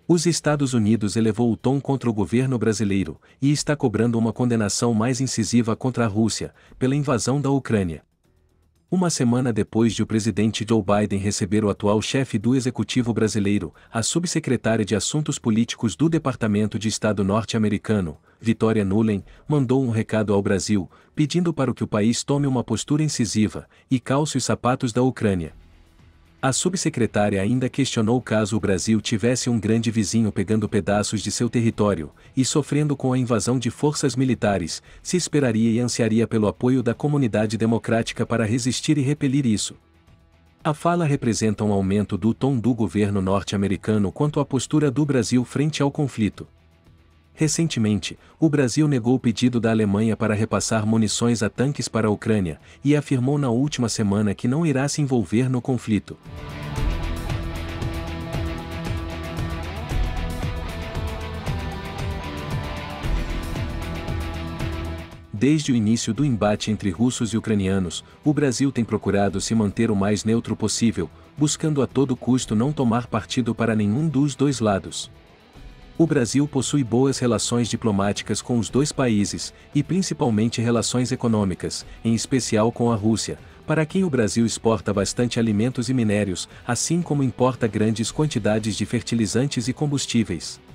Os Estados Unidos elevou o tom contra o governo brasileiro e está cobrando uma condenação mais incisiva contra a Rússia, pela invasão da Ucrânia. Uma semana depois de o presidente Joe Biden receber o atual chefe do executivo brasileiro, a subsecretária de Assuntos Políticos do Departamento de Estado norte-americano, Victoria Nuland, mandou um recado ao Brasil, pedindo para que o país tome uma postura incisiva e calce os sapatos da Ucrânia. A subsecretária ainda questionou caso o Brasil tivesse um grande vizinho pegando pedaços de seu território e sofrendo com a invasão de forças militares, se esperaria e ansiaria pelo apoio da comunidade democrática para resistir e repelir isso. A fala representa um aumento do tom do governo norte-americano quanto à postura do Brasil frente ao conflito. Recentemente, o Brasil negou o pedido da Alemanha para repassar munições a tanques para a Ucrânia e afirmou na última semana que não irá se envolver no conflito. Desde o início do embate entre russos e ucranianos, o Brasil tem procurado se manter o mais neutro possível, buscando a todo custo não tomar partido para nenhum dos dois lados. O Brasil possui boas relações diplomáticas com os dois países, e principalmente relações econômicas, em especial com a Rússia, para quem o Brasil exporta bastante alimentos e minérios, assim como importa grandes quantidades de fertilizantes e combustíveis.